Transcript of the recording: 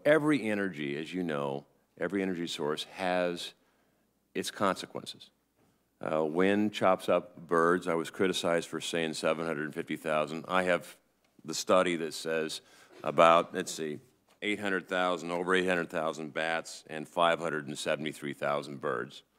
every energy, as you know, every energy source has its consequences. Wind chops up birds. I was criticized for saying 750,000. I have the study that says about, let's see, 800,000, over 800,000 bats and 573,000 birds.